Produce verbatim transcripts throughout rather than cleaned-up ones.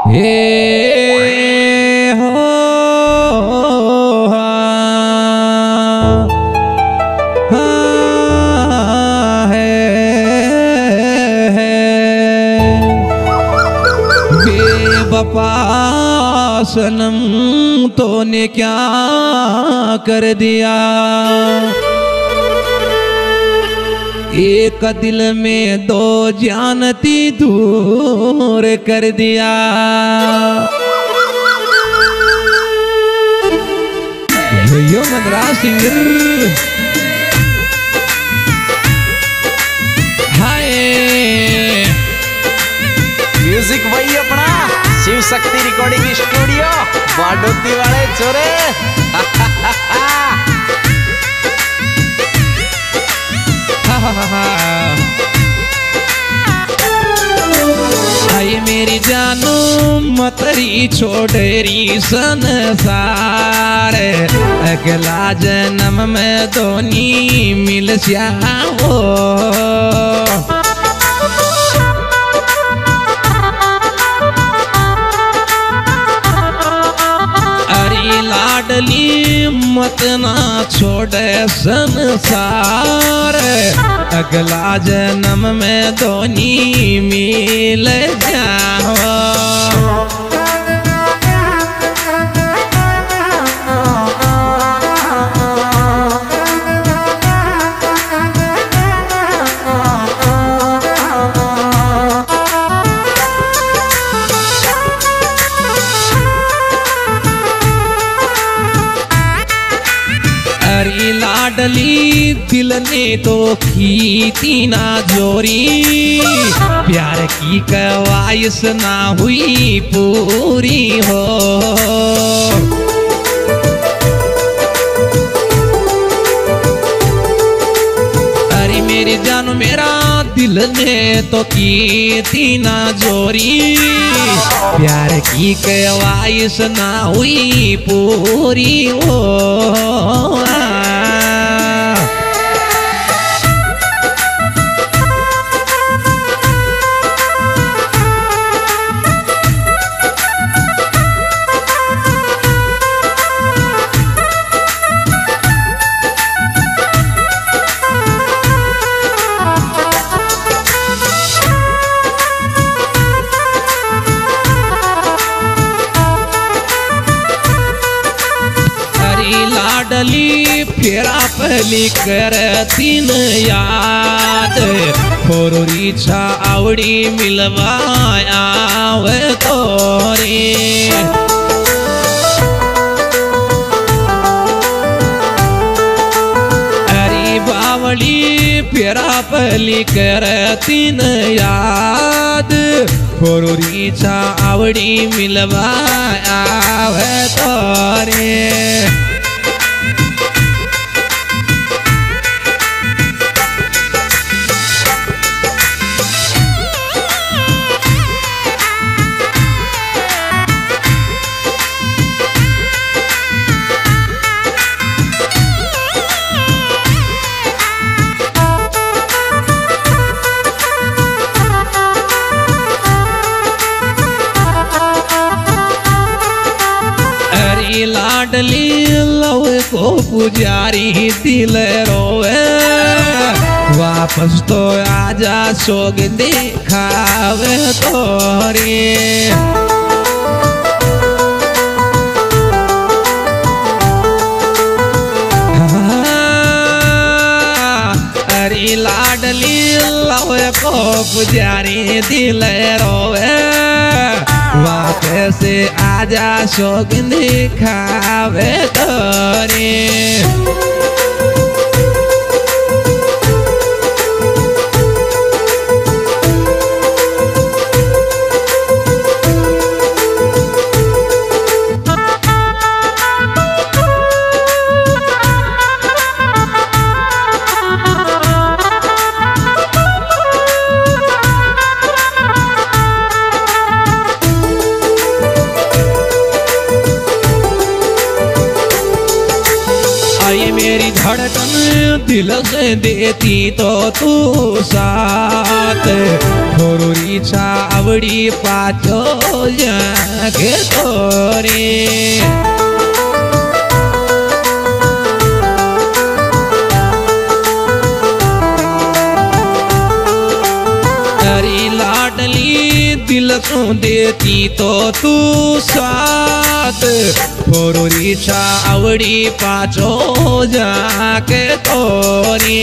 हे हो हाँ, हाँ, है, है बेवफा सनम तूने क्या कर दिया। एक दिल में दो जानती दूर कर दिया। Yo Manraj singer hi music वही अपना शिव शक्ति रिकॉर्डिंग स्टूडियो बाडोती वाले छोरे। आए मेरी जानू मतरी छोड़री संसार अगला जन्म में दोनी मिल जाओ। अरे लाडली मत ना छोड़े संसार अगला जन्म में दोनी मिल जाओ। अरे लाडली दिल ने तो की थी ना जोरी प्यार की ख्वाहिश ना हुई पूरी हो। अरे मेरी जान मेरा दिल ने तो की थी ना जोरी प्यार की ख्वाहिश ना हुई पूरी हो। लाडली फेरा पहली कर तीन याद फोरी छा आवड़ी मिलवाया वे तोरे। अरे बावड़ी फेरा पहली कर तीन याद फोरी छा आवड़ी मिलवाया वे तोरे। लाडली लव को पुजारी दिल रोवे वापस तो आजा सोग दिखावे तोरे। अरे लाडली लव को पुजारी दिल रोवे वापस से आजा शोक दिखावे तोरे। मेरी धड़कन दिल से देती तो तू साथ भोरुरी छावड़ी पाचो जाके तोरे लाडली दिल को देती तो तू साथ भोरुरी छावड़ी पाचो जाके तोरी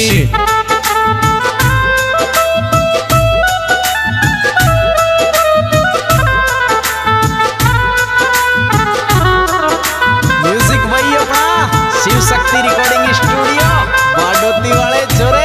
म्यूजिक भाई अपना शिव शक्ति रिकॉर्डिंग स्टूडियो बाडोती वाले छोरे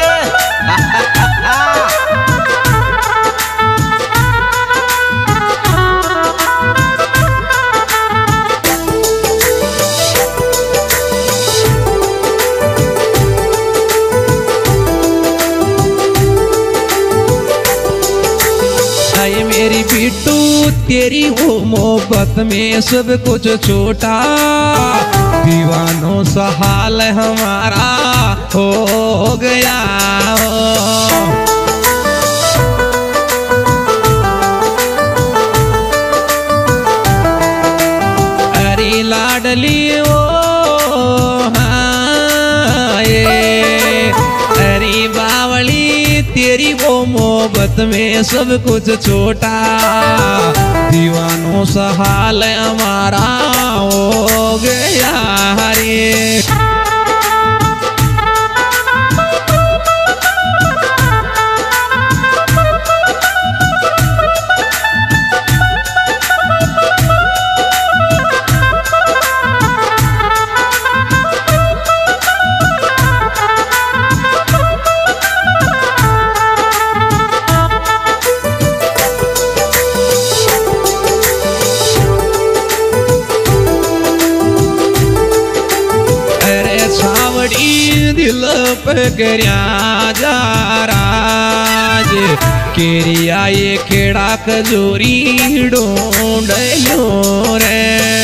मेरी बिट्टू तेरी वो मोहब्बत में सब कुछ छोटा दीवानों सा हाल हमारा हो गया अरे लाडली ओ हाँ ये अरे बावली तेरी वो मोहब्बत में सब कुछ छोटा दीवानों सा हाल हमारा हो गया रे दिल पकड़िया जा राज केरिया ये खेड़ा कजोरी ढूंढ लो रे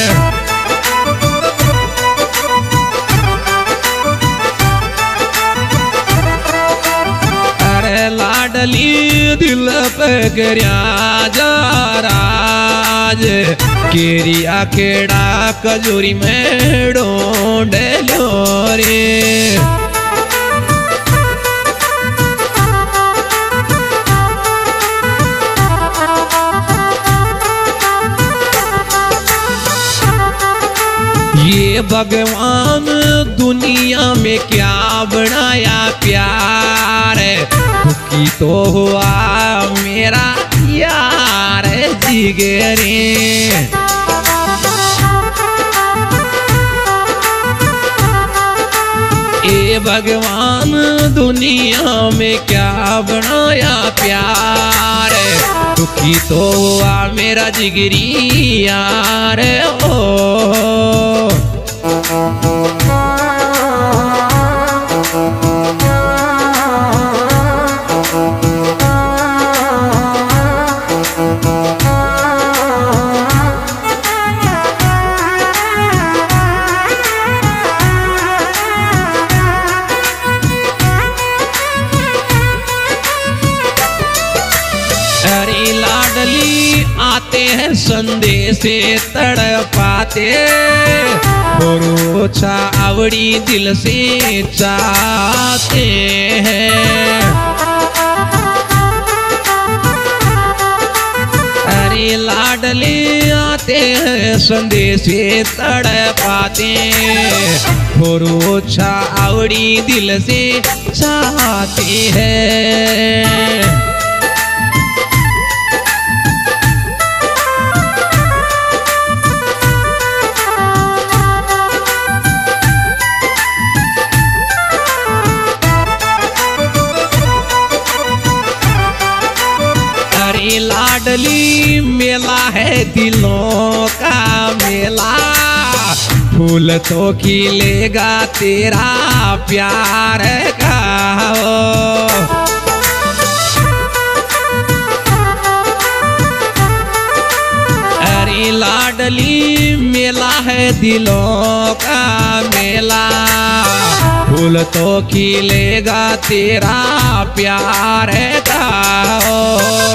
अरे लाडली दिल पकड़िया जा राज केरिया खेड़ा कजोरी में ढूंढ लो रे ये भगवान दुनिया में क्या बनाया प्यार दुखी तो हुआ मेरा यार जिगरे ए भगवान दुनिया में क्या बनाया प्यार दुखी तो हुआ मेरा जिगरी यार ओ आते हैं संदेश तड़पाते भरोसा आवड़ी दिल से चाहते हैं अरे लाडले आते हैं संदेश तड़पाते भरोसा आवड़ी दिल से चाहते हैं लाडली मेला है दिलों का मेला फूल तो खिलेगा तेरा प्यार का अरे लाडली मेला है दिलों का मेला फूल तो खिलेगा तेरा प्यार का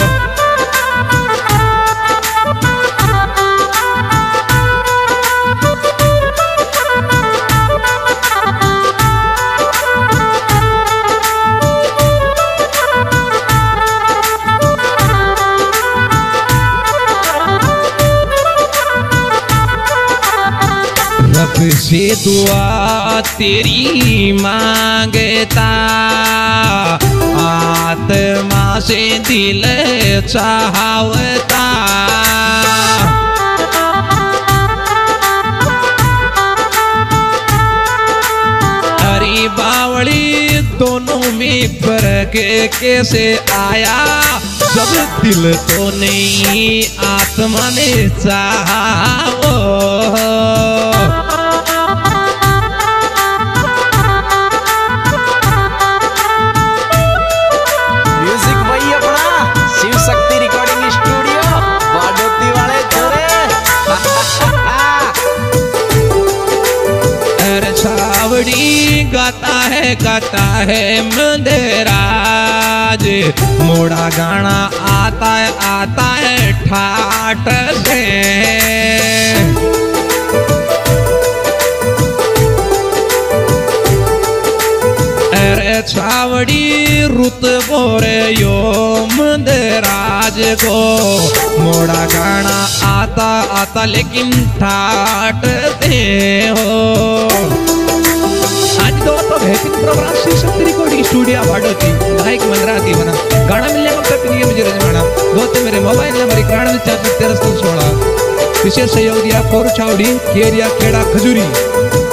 जे दुआ तेरी मांगता आत्मा से दिल चाहता अरे बावली दोनों में फर्क कैसे आया जब दिल तो नहीं आत्मा ने चाहा म्यूजिक भाई अपना शिव शक्ति रिकॉर्डिंग स्टूडियो बाडोती वाले छोरे अरे छावड़ी गाता है गाता है मंदिराज मोड़ा गाना आता है आता है ठाट से अरे छावड़ी रुत बोरे यो मंदिराज को मोड़ा गाना आता आता लेकिन ठाट दे हो आज दोस्तों बेहतरीन programme Shiv Shakti recording studio Badoti like मंगरा थी बना गाना मिलने को तक नहीं मुझे रजवाना दोस्तों मेरे मोबाइल नंबर इक्यानवे चार तेरह सौ सोलह विशेष सहयोग दिया कोर छावड़ी केरिया खेड़ा खजूरी।